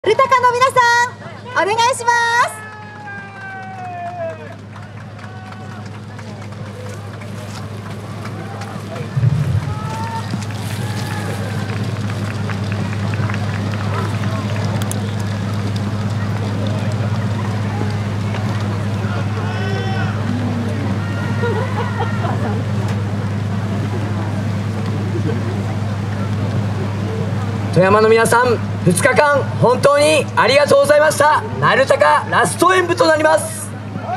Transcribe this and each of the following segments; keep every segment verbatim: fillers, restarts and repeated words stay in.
ルタカの皆さん、お願いします。 富山の皆さん、ふつかかん本当にありがとうございました。鳴高ラスト演舞となります。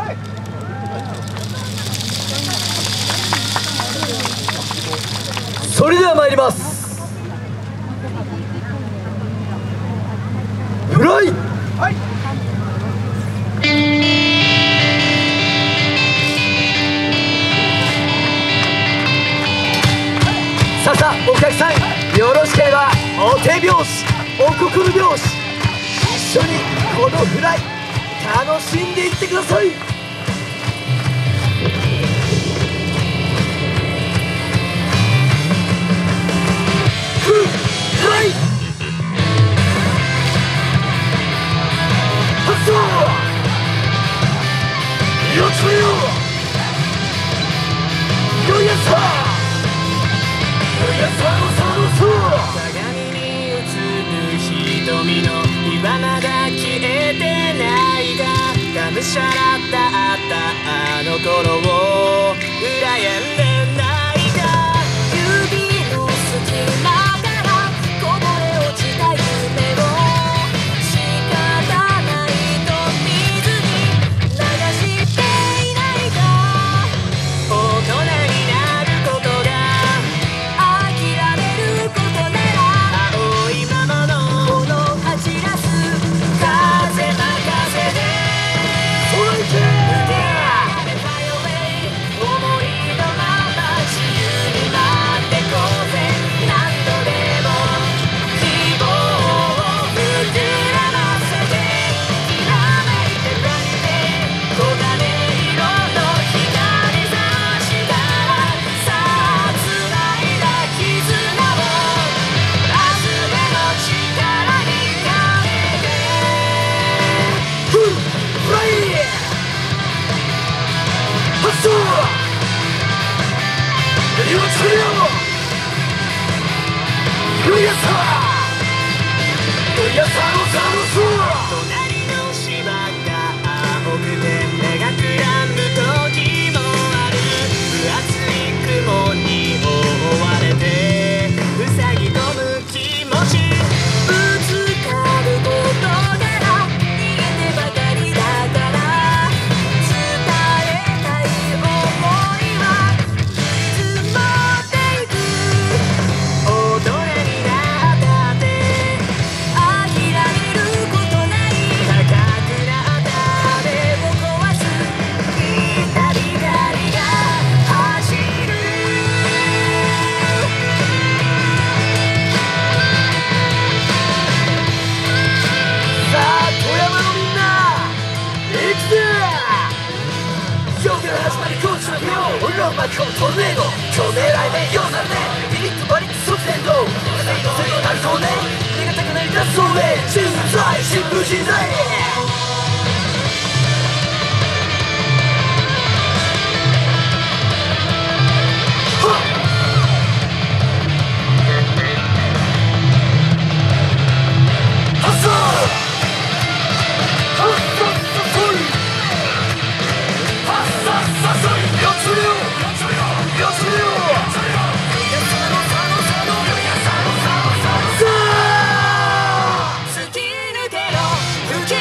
それでは参ります。フライ、はい、さあさあ、お客さん、よろしければお手拍子、お心拍子、一緒にこのフライ楽しんでいってください。フライ発動、よつよよいやさよいやさのさのさ、瞳の今まだ消えてないが、がむしゃらだったあの頃を羨んでないか。 指の隙間からこぼれ落ちた夢を仕方ないと水に流していないか。 大人になることが諦めることなら青いままの隣の芝が青くて目がくらむ時もある。分厚い雲に覆われて塞ぎ込む気持ち、 ぶつかることから逃げてばかりだから、伝えたい想いはいつもっていく。 大人になったって諦めることない、 高くなった壁を壊す光が走る。 さあ富山のみんな行くぜ。今日から始まり今週の秒、俺らを巻き込むトルネード、今日狙い目ようなるね、ピリッとバリッと即戦闘、風に乗せるようなるそうね、手が高くなりだすそうね、人材新聞人材突き抜けろ吹き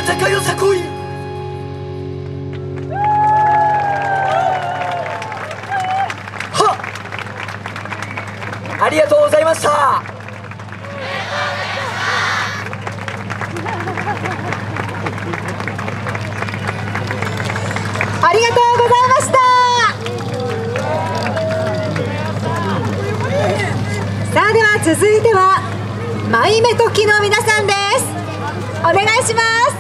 高よさこい。はっ、ありがとうございました。 ありがとうございました。さあでは続いてはマイメトキの皆さんです。お願いします。